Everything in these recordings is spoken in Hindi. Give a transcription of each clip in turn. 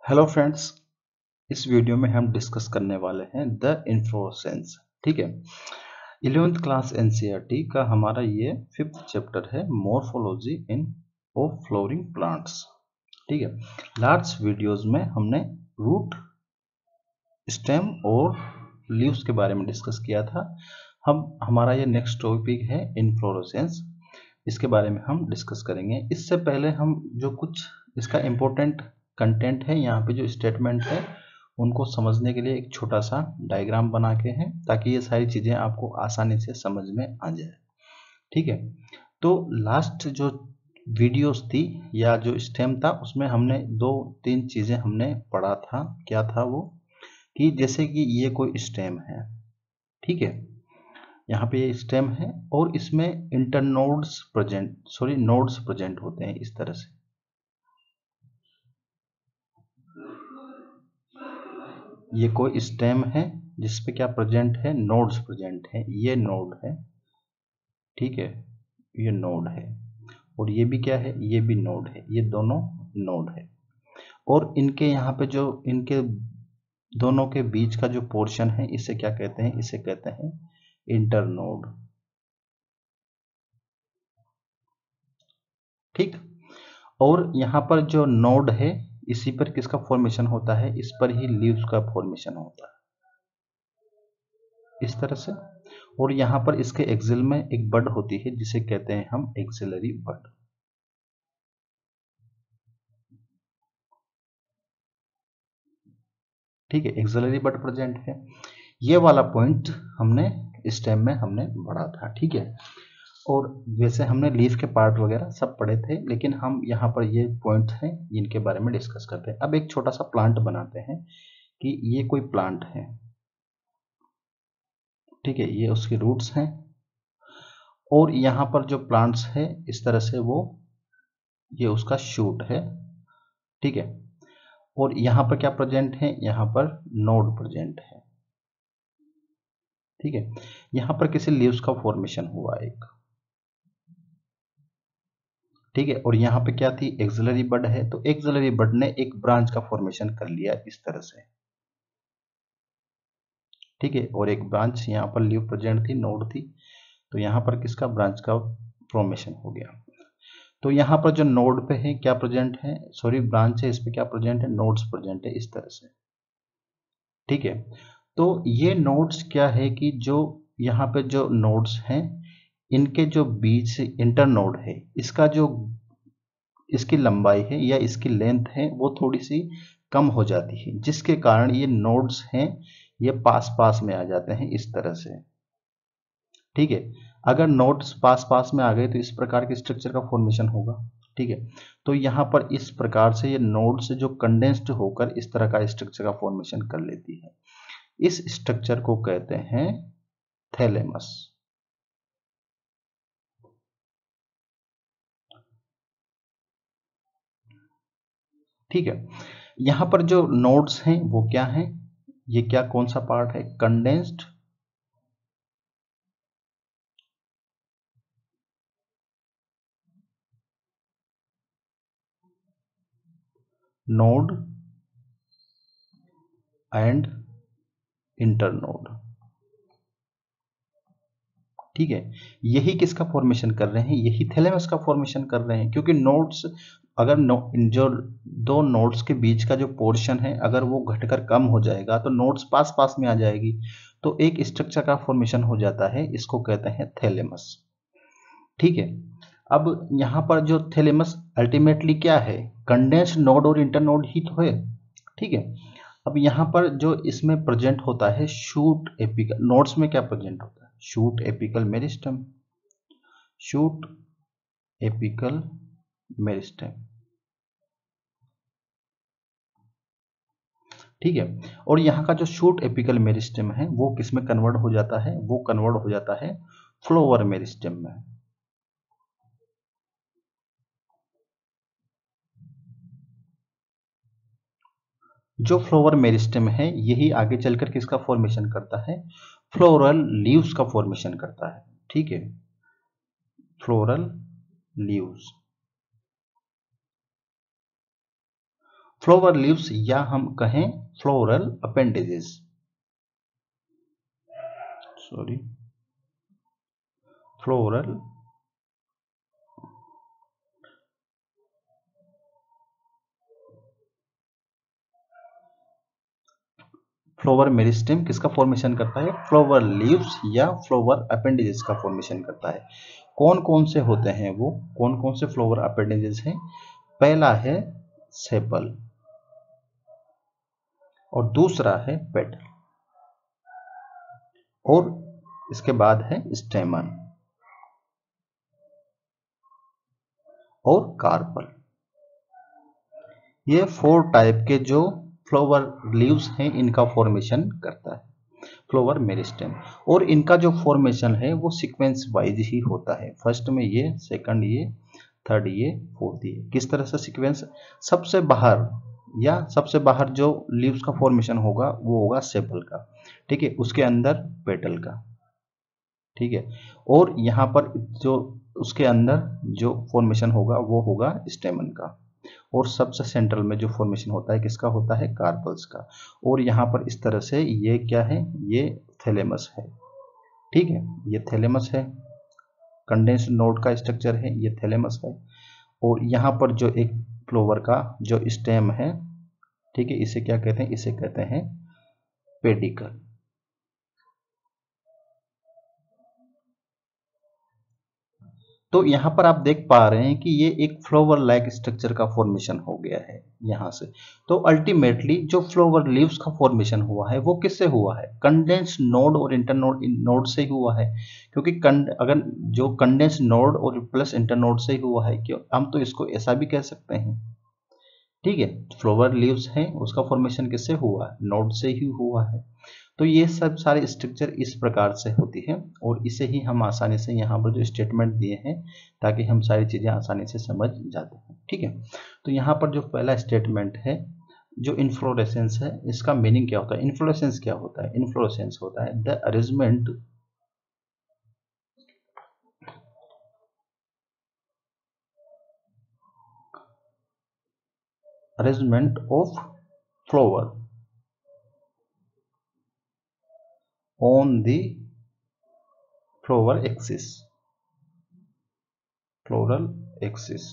हेलो फ्रेंड्स, इस वीडियो में हम डिस्कस करने वाले हैं द इन्फ्लोरेसेंस। ठीक है, 11th क्लास एनसीईआरटी का हमारा ये 5th चैप्टर है, morphology in of flowering plants. ठीक है, लास्ट वीडियोस में हमने रूट, स्टेम और लीव्स के बारे में डिस्कस किया था। हम हमारा ये नेक्स्ट टॉपिक है इन्फ्लोरेसेंस, इसके बारे में हम डिस्कस करेंगे। इससे पहले हम जो कुछ इसका इम्पोर्टेंट कंटेंट है, यहाँ पे जो स्टेटमेंट है उनको समझने के लिए एक छोटा सा डायग्राम बना के हैं, ताकि ये सारी चीज़ें आपको आसानी से समझ में आ जाए। ठीक है, तो लास्ट जो वीडियोस थी या जो स्टेम था उसमें हमने दो तीन चीज़ें हमने पढ़ा था। क्या था वो, कि जैसे कि ये कोई स्टेम है, ठीक है, यहाँ पे ये स्टेम है और इसमें नोड्स प्रेजेंट होते हैं इस तरह से। ये कोई स्टेम है जिसपे क्या प्रेजेंट है, नोड्स प्रेजेंट है। ये नोड है, ठीक है, ये नोड है और ये भी क्या है, ये भी नोड है, ये दोनों नोड है। और इनके यहाँ पे जो इनके दोनों के बीच का जो पोर्शन है इसे क्या कहते हैं, इसे कहते हैं इंटरनोड। ठीक, और यहाँ पर जो नोड है इसी पर किसका फॉर्मेशन होता है, इस पर ही लीव्स का फॉर्मेशन होता है इस तरह से। और यहाँ पर इसके एक्सिल में एक बड होती है जिसे कहते हैं हम एक्सिलरी बड। ठीक है, एक्सिलरी बड प्रेजेंट है। ये वाला पॉइंट हमने स्टेम में हमने पढ़ा था। ठीक है, और वैसे हमने लीफ के पार्ट वगैरह सब पढ़े थे, लेकिन हम यहाँ पर ये पॉइंट हैं जिनके बारे में डिस्कस करते हैं। अब एक छोटा सा प्लांट बनाते हैं कि ये कोई प्लांट है, ठीक है, ये उसके रूट्स हैं और यहाँ पर जो प्लांट्स है इस तरह से वो, ये उसका शूट है, ठीक है। और यहाँ पर क्या प्रेजेंट है, यहाँ पर नोड प्रेजेंट है, ठीक है। यहाँ पर किसी लीव्स का फॉर्मेशन हुआ एक, ठीक है। और यहाँ पे क्या थी, एक्सिलरी बड है, तो एक्सिलरी बड ने एक ब्रांच का फॉर्मेशन कर लिया इस तरह से, ठीक है। और एक ब्रांच यहाँ पर लीव प्रेजेंट थी, नोड थी, तो यहाँ पर किसका, ब्रांच का फॉर्मेशन हो गया। तो यहाँ पर जो नोड पे है क्या प्रेजेंट है, सॉरी ब्रांच है, इस पे क्या प्रेजेंट है, नोड्स प्रेजेंट है इस तरह से, ठीक है। तो ये नोड्स क्या है कि जो यहाँ पे जो नोड्स हैं इनके जो बीच से इंटर नोड है, इसका जो इसकी लंबाई है या इसकी लेंथ है वो थोड़ी सी कम हो जाती है, जिसके कारण ये नोड्स हैं ये पास पास में आ जाते हैं इस तरह से, ठीक है। अगर नोड्स पास पास में आ गए तो इस प्रकार के स्ट्रक्चर का फॉर्मेशन होगा, ठीक है। तो यहाँ पर इस प्रकार से ये नोड्स जो कंडेंस्ड होकर इस तरह का स्ट्रक्चर का फॉर्मेशन कर लेती है। इस स्ट्रक्चर को कहते हैं थैलेमस, ठीक है। यहाँ पर जो नोड्स हैं वो क्या हैं, ये क्या कौन सा पार्ट है, कंडेंस्ड नोड एंड इंटरनोड, ठीक है। यही किसका फॉर्मेशन कर रहे हैं, यही थैलेमस का फॉर्मेशन कर रहे हैं, क्योंकि नोड्स अगर जो दो नोड्स के बीच का जो पोर्शन है अगर वो घटकर कम हो जाएगा तो नोड्स पास पास में आ जाएगी, तो एक स्ट्रक्चर का फॉर्मेशन हो जाता है, इसको कहते हैं थैलेमस, ठीक है। अब यहाँ पर जो थैलेमस अल्टीमेटली क्या है, कंडेंस्ड नोड और इंटरनोड ही तो है, ठीक है। अब यहाँ पर जो इसमें प्रेजेंट होता है शूट एपिकल, नोड्स में क्या प्रेजेंट होता है, shoot apical meristem, shoot apical meristem, ठीक है। और यहाँ का जो शूट एपिकल मेरिस्टम है वो किस में कन्वर्ट हो जाता है, वो कन्वर्ट हो जाता है फ्लोवर मेरिस्टम में, जो फ्लोवर मेरिस्टम है यही आगे चलकर किसका फॉर्मेशन करता है, फ्लोरल लीव्स का फॉर्मेशन करता है, ठीक है, फ्लोरल लीव्स। फ्लोवर लीव्स या हम कहें floral appendages, sorry floral flower meristem किसका फॉर्मेशन करता है? फ्लोवर लीव्स या फ्लोवर अपेंडेजेस का फॉर्मेशन करता है। कौन कौन से होते हैं वो, कौन कौन से फ्लोवर अपेंडेजेस हैं? पहला है सेपल और दूसरा है पेटल और इसके बाद है स्टेमन और कार्पल। ये 4 टाइप के जो फ्लावर लीव्स हैं इनका फॉर्मेशन करता है फ्लावर मेरिस्टेम। और इनका जो फॉर्मेशन है वो सीक्वेंस वाइज ही होता है, फर्स्ट में ये, सेकंड ये, थर्ड ये, फोर्थ ये। किस तरह से सीक्वेंस? सबसे बाहर जो लीव्स का फॉर्मेशन होगा वो होगा सेपल का, ठीक है, उसके अंदर पेटल का, ठीक है, और यहाँ पर जो उसके अंदर जो फॉर्मेशन होगा वो होगा स्टेमन का, और सबसे सेंट्रल में जो फॉर्मेशन होता है किसका होता है? कार्पल्स का। और यहाँ पर इस तरह से ये क्या है? ये थैलेमस है, ठीक है, ये थैलेमस है, कंडेंस्ड नोड का स्ट्रक्चर है, ये थैलेमस है। और यहाँ पर जो एक फ्लावर का जो स्टेम है, ठीक है, इसे क्या कहते हैं? इसे कहते हैं पेडिकल। तो यहाँ पर आप देख पा रहे हैं कि ये एक फ्लावर लाइक स्ट्रक्चर का फॉर्मेशन हो गया है यहाँ से। तो अल्टीमेटली जो फ्लावर लीव्स का फॉर्मेशन हुआ है वो किससे हुआ है? कंडेंस नोड और इंटरनोड नोड से ही हुआ है, क्योंकि अगर जो कंडेंस नोड और प्लस इंटरनोड से ही हुआ है, क्यों हम तो इसको ऐसा भी कह सकते हैं, ठीक है, फ्लावर लीव्स हैं उसका फॉर्मेशन किससे हुआ है? नोड से ही हुआ है। तो ये सब सारे स्ट्रक्चर इस प्रकार से होती है और इसे ही हम आसानी से यहाँ पर जो स्टेटमेंट दिए हैं ताकि हम सारी चीज़ें आसानी से समझ जाते हैं, ठीक है। तो यहाँ पर जो पहला स्टेटमेंट है जो इन्फ्लोरेसेंस है, इसका मीनिंग क्या होता है? इन्फ्लोरेसेंस क्या होता है? इन्फ्लोरेसेंस होता है the arrangement of flower on the flower axis, floral axis,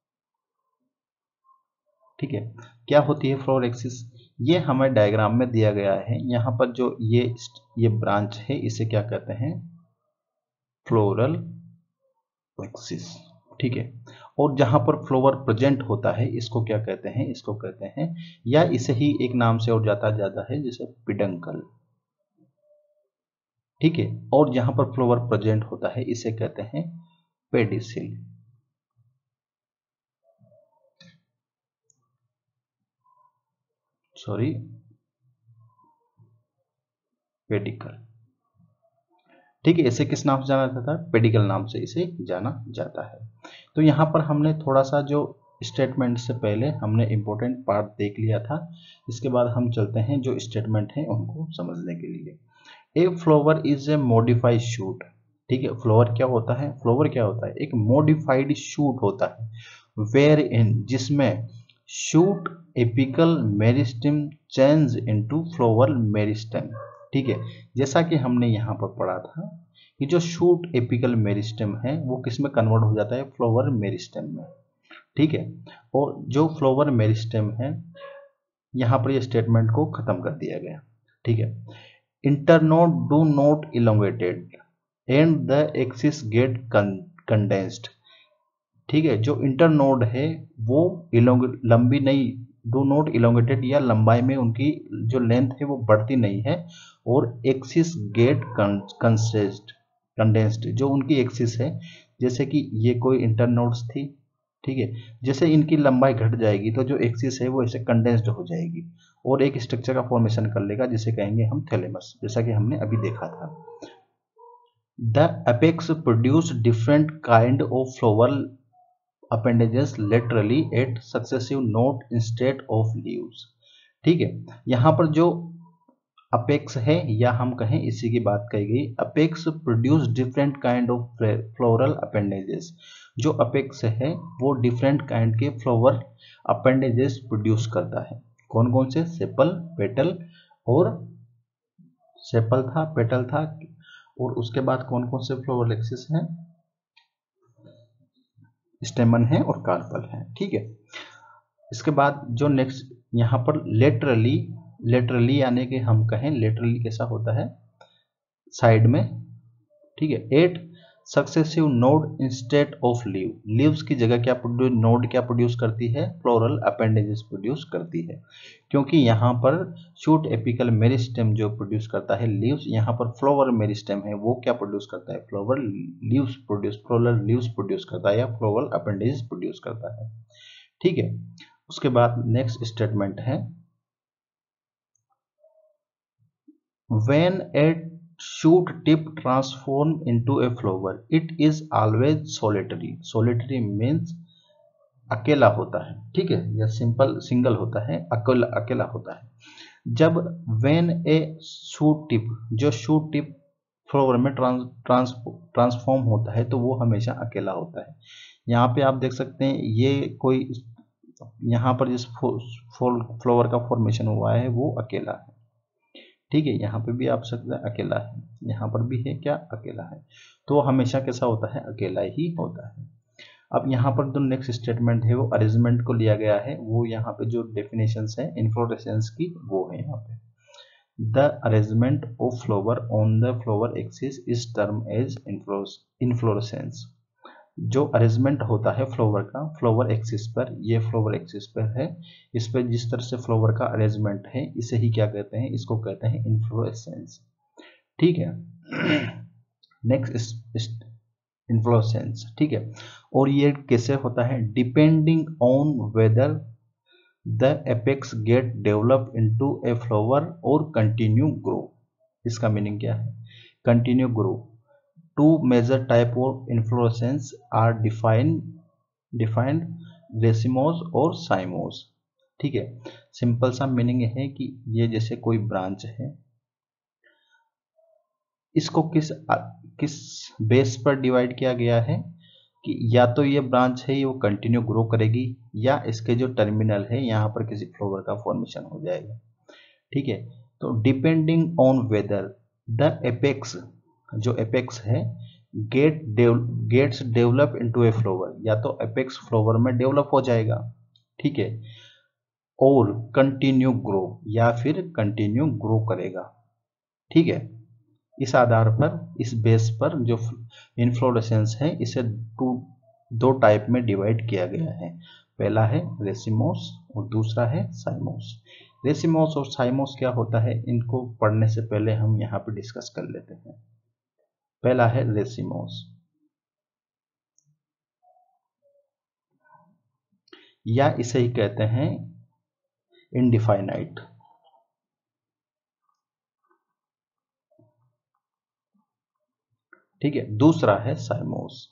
ठीक है। क्या होती है फ्लोरल एक्सिस? ये हमें डायग्राम में दिया गया है। यहाँ पर जो ये ब्रांच है इसे क्या कहते हैं? फ्लोरल एक्सिस, ठीक है। और जहां पर फ्लावर प्रेजेंट होता है इसको क्या कहते हैं? इसको कहते हैं, या इसे ही एक नाम से और जाता है जैसे पिडंकल, ठीक है। और जहां पर फ्लावर प्रेजेंट होता है इसे कहते हैं पेडिसिल, सॉरी पेडिकल, ठीक है। इसे किस नाम से जाना जाता है? पेडिकल नाम से इसे जाना जाता है। तो यहाँ पर हमने थोड़ा सा जो स्टेटमेंट से पहले हमने इंपॉर्टेंट पार्ट देख लिया था, इसके बाद हम चलते हैं जो स्टेटमेंट हैं उनको समझने के लिए। A flower is a modified shoot, ठीक है। फ्लावर क्या होता है? फ्लावर क्या होता है? एक मॉडिफाइड शूट होता है, वेयर इन जिसमें shoot apical meristem change into flower meristem, ठीक है। जैसा कि हमने यहाँ पर पढ़ा था कि जो शूट एपिकल मेरिस्टेम है वो किस में कन्वर्ट हो जाता है? फ्लावर मेरिस्टेम में, ठीक है। और जो फ्लावर मेरिस्टेम है यहाँ पर ये स्टेटमेंट को खत्म कर दिया गया, ठीक है। Internode do not elongated and the axis get condensed, ठीक है। जो इंटरनोड है वो लंबी नहीं, डू नॉट इलोंगेटेड या लंबाई में उनकी जो लेंथ है वो बढ़ती नहीं है, और एक्सिस गेट कंडेंस्ड जो उनकी एक्सिस है, जैसे कि ये कोई इंटरनोड्स थी, ठीक है, जैसे इनकी लंबाई घट जाएगी तो जो एक्सिस है वो ऐसे कंडेंस्ड हो जाएगी और एक स्ट्रक्चर का फॉर्मेशन कर लेगा जिसे कहेंगे हम थैलेमस, जैसा कि हमने अभी देखा था। The apex produce different kind of flower appendages laterally at successive node instead of leaves, ठीक है। यहाँ पर जो अपेक्स है या हम कहें इसी की बात कही गई, apex produce different kind of floral appendages, जो अपेक्स है वो डिफरेंट काइंड के फ्लावर अपेंडेजेस प्रोड्यूस करता है। कौन कौन से? सेपल, पेटल और सेपल था, पेटल था, और उसके बाद कौन कौन से फ्लावर एक्सिस हैं? स्टेमन है और कार्पल है। ठीक है, इसके बाद जो नेक्स्ट यहाँ पर लेटरली यानी कि हम कहें लेटरली कैसा होता है? साइड में। ठीक है, 8 successive node instead of leaves की जगह क्या नोड क्या प्रोड्यूस करती है? फ्लोरल अपेंडेजेस प्रोड्यूस करती है, क्योंकि यहाँ पर शूट एपिकल मेरिस्टेम जो प्रोड्यूस करता है लीव्स, यहाँ पर फ्लोवर मेरिस्टेम है वो क्या प्रोड्यूस करता है? फ्लोरल लीव्स प्रोड्यूस करता है या फ्लोरल अपेंडेजेस प्रोड्यूस करता है। ठीक है, उसके बाद नेक्स्ट स्टेटमेंट है when a shoot tip transform into a flower it is always solitary। solitary means अकेला होता है। ठीक है, या सिंगल होता है, अकेला होता है। जब when a shoot tip, जो shoot tip फ्लावर में ट्रांसफॉर्म होता है तो वो हमेशा अकेला होता है। यहाँ पे आप देख सकते हैं ये कोई यहाँ पर जिस फ्लावर का फॉर्मेशन हुआ है वो अकेला है। ठीक है, यहाँ पे भी आप सकते हैं अकेला है, यहाँ पर भी है क्या? अकेला है। तो हमेशा कैसा होता है? अकेला ही होता है। अब यहाँ पर जो नेक्स्ट स्टेटमेंट है वो अरेंजमेंट को लिया गया है, वो यहाँ पे जो डेफिनेशंस है इन्फ्लोरेसेंस की वो है यहाँ पे। The arrangement of flower on the flower axis is term as inflorescence. जो अरेंजमेंट होता है फ्लावर का फ्लावर एक्सिस पर, ये फ्लावर एक्सिस पर है, इस पर जिस तरह से फ्लावर का अरेंजमेंट है इसे ही क्या कहते हैं? इसको कहते हैं इन्फ्लोरेसेंस। ठीक है, नेक्स्ट इन्फ्लोरेसेंस। ठीक है, और ये कैसे होता है? Depending on whether the apex get develop into a flower और कंटिन्यू ग्रो। इसका मीनिंग क्या है? Continue grow. Two major type of inflorescence are defined racemose और cymose। ठीक है, सिंपल सा मीनिंग है कि ये जैसे कोई ब्रांच है, इसको किस बेस पर डिवाइड किया गया है कि या तो ये ब्रांच है वो कंटिन्यू ग्रो करेगी या इसके जो टर्मिनल है यहाँ पर किसी फ्लावर का फॉर्मेशन हो जाएगा। ठीक है, तो depending on whether the apex, जो एपेक्स है gets develop into a flower, या तो एपेक्स फ्लावर में डेवलप हो जाएगा। ठीक है, और कंटिन्यू ग्रो, या फिर कंटिन्यू ग्रो करेगा। ठीक है, इस आधार पर, इस बेस पर जो इन्फ्लोरेसेंस है इसे दो टाइप में डिवाइड किया गया है। पहला है रेसिमोस और दूसरा है साइमोस। रेसिमोस और साइमोस क्या होता है, इनको पढ़ने से पहले हम यहाँ पे डिस्कस कर लेते हैं। पहला है रेसिमोस, या इसे ही कहते हैं इनडिफाइनाइट। ठीक है, दूसरा है साइमोस,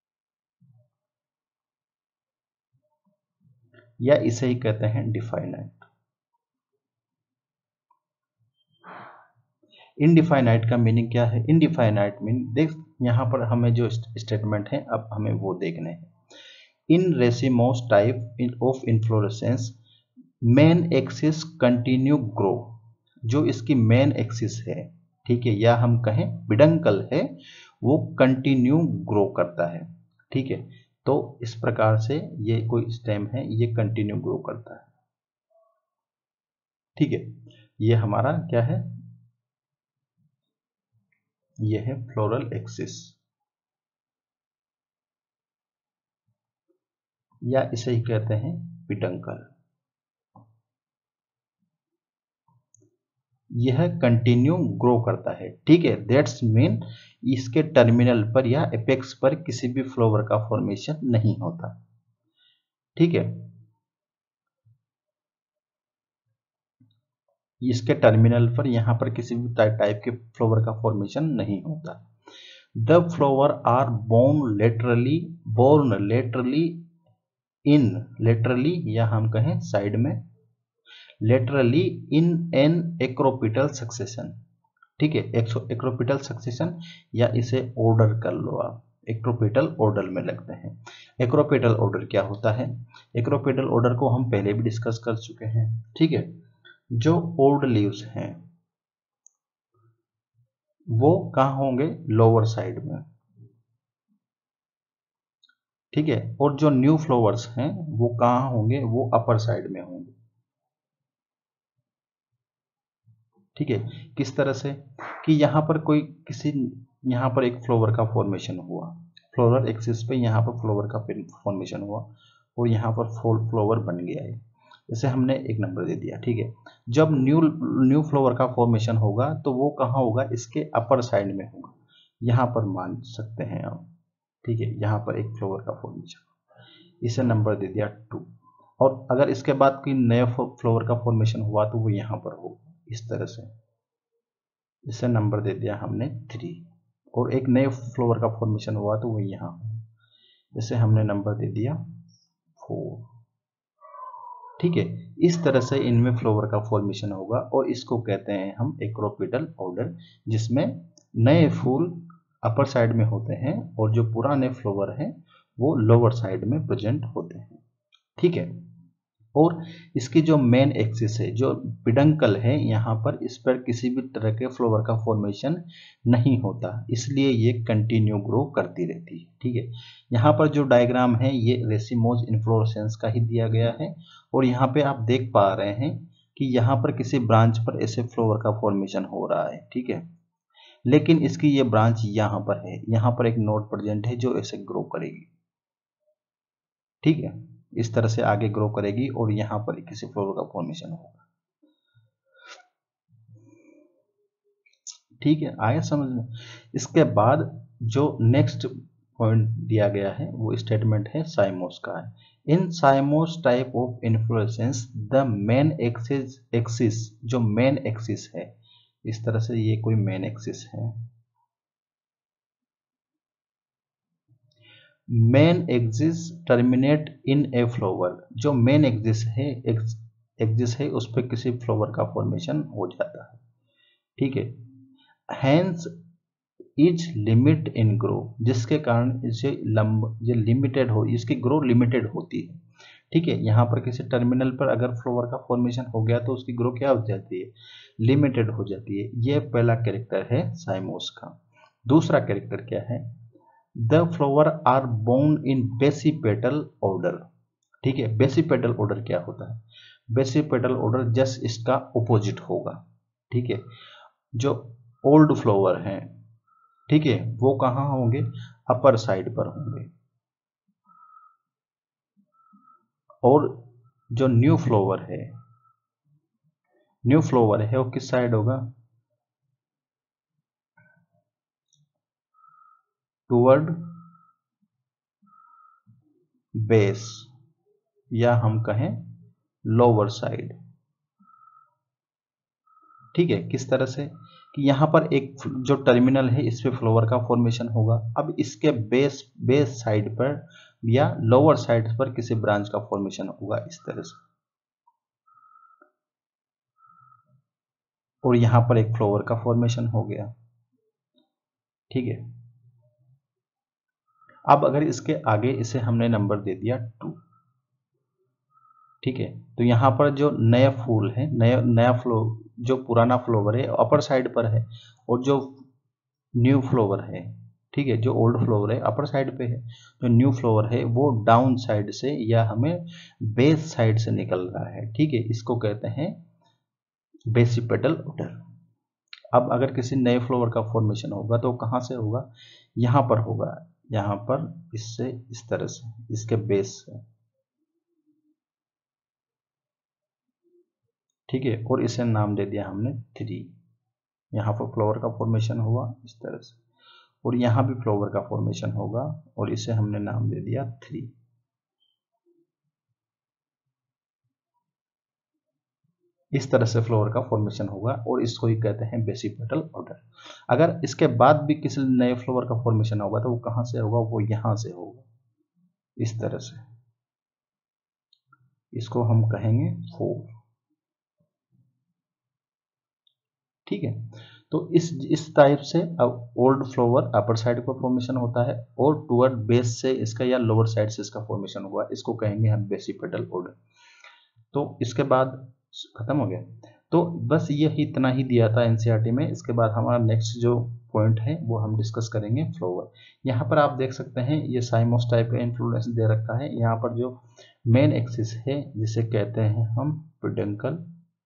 या इसे ही कहते हैं डिफाइनाइट। इनडिफाइनाइट का मीनिंग क्या है? इनडिफाइनाइट मीन देख, यहां पर हमें जो स्टेटमेंट है अब हमें वो देखने हैं। In racemose type of inflorescence main axis continue grow, जो इसकी मेन एक्सिस है, ठीक है, या हम कहें पिडंकल है, वो कंटिन्यू ग्रो करता है। ठीक है, तो इस प्रकार से ये कोई स्टेम है, ये कंटिन्यू ग्रो करता है। ठीक है, ये हमारा क्या है? ये है फ्लोरल एक्सिस, या इसे ही कहते हैं पिडंकल। यह कंटिन्यू ग्रो करता है। ठीक है, दैट्स मीन इसके टर्मिनल पर या एपेक्स पर किसी भी फ्लावर का फॉर्मेशन नहीं होता। ठीक है, इसके टर्मिनल पर यहां पर किसी भी टाइप के फ्लावर का फॉर्मेशन नहीं होता। The flower are borne laterally या हम कहें साइड में laterally in an acropetal succession. ठीक है, एक्रोपिटल सक्सेशन, या इसे ऑर्डर कर लो आप, एक्रोपेटल ऑर्डर में लगते हैं। एक्रोपेटल ऑर्डर क्या होता है? एक्रोपेटल ऑर्डर को हम पहले भी डिस्कस कर चुके हैं, ठीक है। जो ओल्ड लीव्स हैं वो कहाँ होंगे? लोअर साइड में, ठीक है। और जो न्यू फ्लावर्स हैं वो कहाँ होंगे? वो अपर साइड में होंगे, ठीक है। किस तरह से कि यहाँ पर कोई किसी यहाँ पर एक फ्लावर का फॉर्मेशन हुआ, फ्लोरल एक्सिस पे यहाँ पर फ्लावर का फॉर्मेशन हुआ और यहाँ पर फ्लावर बन गया है, इसे हमने एक नंबर दे दिया, ठीक है। जब न्यू फ्लावर का फॉर्मेशन होगा तो वो कहाँ होगा? इसके अपर साइड में होगा, यहाँ पर मान सकते हैं आप, ठीक है। यहाँ पर एक फ्लावर का फॉर्मेशन, इसे नंबर दे दिया 2। और अगर इसके बाद कोई नया फ्लावर का फॉर्मेशन हुआ तो वो यहाँ पर होगा इस तरह से, इसे नंबर दे दिया हमने 3। और एक नए फ्लावर का फॉर्मेशन हुआ तो वो यहाँ, इसे हमने नंबर दे दिया 4, ठीक है। इस तरह से इनमें फ्लावर का फॉर्मेशन होगा और इसको कहते हैं हम एक्रोपेटल ऑर्डर, जिसमें नए फूल अपर साइड में होते हैं और जो पुराने फ्लावर हैं वो लोअर साइड में प्रेजेंट होते हैं, ठीक है। और इसकी जो मेन एक्सिस है, जो पिडंकल है, यहाँ पर इस पर किसी भी तरह के फ्लावर का फॉर्मेशन नहीं होता, इसलिए ये कंटिन्यू ग्रो करती रहती है, ठीक है। यहाँ पर जो डायग्राम है ये रेसिमोज इन्फ्लोरेसेंस का ही दिया गया है और यहाँ पे आप देख पा रहे हैं कि यहाँ पर किसी ब्रांच पर ऐसे फ्लावर का फॉर्मेशन हो रहा है, ठीक है। लेकिन इसकी ये ब्रांच यहाँ पर है, यहाँ पर एक नोड प्रेजेंट है जो ऐसे ग्रो करेगी, ठीक है। इस तरह से आगे ग्रो करेगी और यहाँ पर किसी फ्लावर का फॉर्मेशन होगा, ठीक है। आया समझ में? इसके बाद जो नेक्स्ट पॉइंट दिया गया है वो स्टेटमेंट है साइमोस का है। In cymose type of inflorescence the main axis जो मेन एक्सिस है, इस तरह से ये कोई मेन एक्सिस है, main axis terminate in a flower, जो मेन एक्सिस है उस पर किसी फ्लावर का फॉर्मेशन हो जाता है, ठीक है। Hence is limit in grow, जिसके कारण इसे ये लिमिटेड हो, इसकी ग्रो लिमिटेड होती है, ठीक है। यहाँ पर किसी टर्मिनल पर अगर फ्लावर का फॉर्मेशन हो गया तो उसकी ग्रो क्या हो जाती है? लिमिटेड हो जाती है। ये पहला कैरेक्टर है साइमोस का। दूसरा कैरेक्टर क्या है? The flower are borne in basipetal order, ठीक है। बेसिपेटल ऑर्डर क्या होता है? बेसिपेटल ऑर्डर जस्ट इसका ऑपोजिट होगा, ठीक है। जो ओल्ड फ्लावर हैं, ठीक है, वो कहाँ होंगे? अपर साइड पर होंगे। और जो न्यू फ्लावर है वो किस साइड होगा? टूवर्ड बेस, या हम कहें लोअर साइड, ठीक है। किस तरह से कि यहाँ पर एक जो टर्मिनल है इस पे फ्लावर का फॉर्मेशन होगा, अब इसके बेस साइड पर या लोअर साइड पर किसी ब्रांच का फॉर्मेशन होगा इस तरह से, और यहाँ पर एक फ्लावर का फॉर्मेशन हो गया, ठीक है। अब अगर इसके आगे इसे हमने नंबर दे दिया 2, ठीक है। तो यहाँ पर जो नया फूल है, नया फ्लो जो पुराना फ्लावर है अपर साइड पर है और जो न्यू फ्लावर है, ठीक है, जो ओल्ड फ्लावर है अपर साइड पे है, जो न्यू फ्लावर है वो डाउन साइड से या हमें बेस साइड से निकल रहा है, ठीक है। इसको कहते हैं बेसिपेटल ऑर्डर। अब अगर किसी नए फ्लावर का फॉर्मेशन होगा तो कहाँ से होगा? यहाँ पर होगा, यहाँ पर इससे इस तरह से इसके बेस से, ठीक है। और इसे नाम दे दिया हमने 3। यहाँ पर फ्लावर का फॉर्मेशन हुआ इस तरह से और यहाँ भी फ्लावर का फॉर्मेशन होगा और इसे हमने नाम दे दिया 3। इस तरह से फ्लावर का फॉर्मेशन होगा और इसको ही कहते हैं बेसिपेटल ऑर्डर। अगर इसके बाद भी किसी नए फ्लावर का फॉर्मेशन होगा तो वो कहाँ से होगा? वो यहाँ से होगा इस तरह से, इसको हम कहेंगे 4, ठीक है। तो इस टाइप से अब ओल्ड फ्लावर अपर साइड पर फॉर्मेशन होता है और टुवर्ड बेस से इसका या लोअर साइड से इसका फॉर्मेशन हुआ, इसको कहेंगे हम बेसिपेटल ऑर्डर। तो इसके बाद खत्म हो गया। तो बस यही इतना ही दिया था एनसीईआरटी में। इसके बाद हमारा नेक्स्ट जो पॉइंट है वो हम डिस्कस करेंगे फ्लावर। यहाँ पर आप देख सकते हैं ये साइमोस टाइप का इन्फ्लोरेंस दे रखा है। यहाँ पर जो मेन एक्सिस है जिसे कहते हैं हम पेडंकल,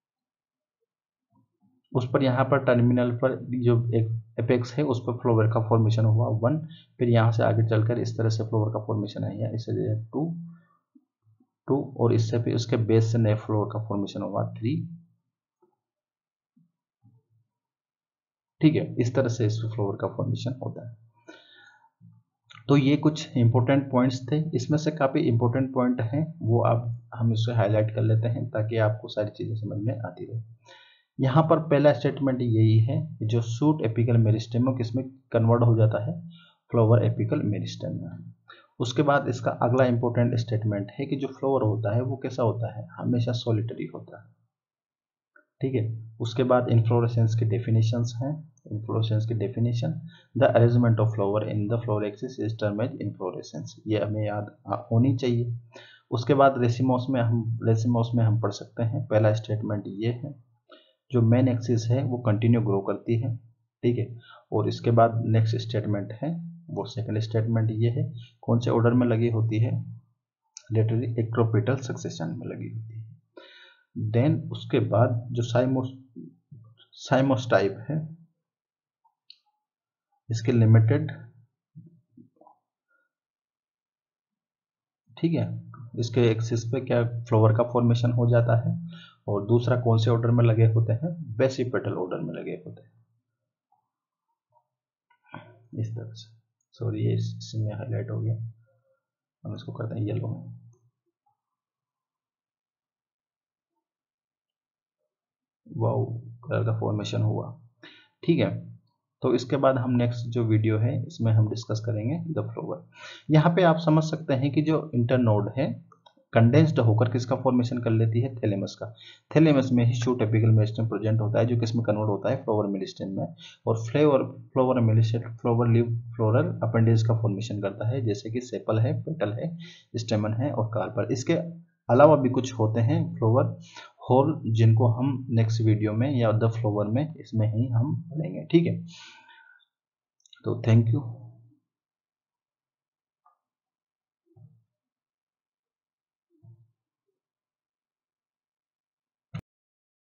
उस पर यहाँ पर टर्मिनल पर जो एक एपेक्स है उस पर फ्लावर का फॉर्मेशन हुआ 1, फिर यहाँ से आगे चलकर इस तरह से फ्लावर का फॉर्मेशन है, इसे 2 और इससे फिर उसके बेस से नए फ्लावर का फॉर्मेशन हुआ 3। ठीक है, इस तरह से इस फ्लावर का फॉर्मेशन होता है। तो ये कुछ इंपॉर्टेंट पॉइंट्स थे, इसमें से काफ़ी इंपॉर्टेंट पॉइंट हैं वो आप हम इसे हाईलाइट कर लेते हैं ताकि आपको सारी चीज़ें समझ में आती रहे। यहाँ पर पहला स्टेटमेंट यही है जो शूट एपिकल मेरिस्टेम में किसमें कन्वर्ट हो जाता है, फ्लावर एपिकल मेरिस्टेम में। उसके बाद इसका अगला इंपॉर्टेंट स्टेटमेंट है कि जो फ्लावर होता है वो कैसा होता है, हमेशा सॉलिटरी होता है। ठीक है, उसके बाद इन्फ्लोरेसेंस के डेफिनेशंस हैं। इन्फ्लोरेसेंस की definition, the arrangement of flower in the flower axis is termed as inflorescence, ये हमें याद होनी चाहिए। उसके बाद रेसिमोस में हम पढ़ सकते हैं। पहला स्टेटमेंट ये है, जो मेन एक्सिस है वो कंटिन्यू ग्रो करती है। ठीक है, और इसके बाद नेक्स्ट स्टेटमेंट है वो सेकंड स्टेटमेंट ये है, कौन से ऑर्डर में लगी होती है, लेटरली एक्रोपेटल सक्सेशन में लगी होती है। देन उसके बाद जो साइमोस टाइप है इसके लिमिटेड, ठीक है, इसके एक्सिस पे क्या फ्लावर का फॉर्मेशन हो जाता है। और दूसरा कौन से ऑर्डर में लगे होते हैं, बेसिपेटल ऑर्डर में लगे होते हैं, इस तरह से। सॉरी ये इसमें हाईलाइट हो गया, हम इसको करते हैं येलो में। वाओ, कलर का फॉर्मेशन हुआ। ठीक है, तो इसके बाद हम नेक्स्ट जो वीडियो है इसमें हम डिस्कस करेंगे द फ्लावर। यहाँ पे आप समझ सकते हैं कि जो इंटरनोड है कंडेंस्ड होकर किसका फॉर्मेशन कर लेती है, थैलेमस का। थैलेमस में ही शूट एपिकल मेरिस्टेम प्रेजेंट होता है जो किसमें कन्वर्ट होता है, फ्लावर मेरिस्टेम में। और फ्लावर लीव फ्लोरल अपेंडेज का फॉर्मेशन करता है, जैसे कि सेपल है, पेटल है, स्टेमन है और कार्पर। इसके अलावा भी कुछ होते हैं फ्लावर होल, जिनको हम नेक्स्ट वीडियो में या द फ्लावर में इसमें ही हम पढ़ेंगे। ठीक है, तो थैंक यू।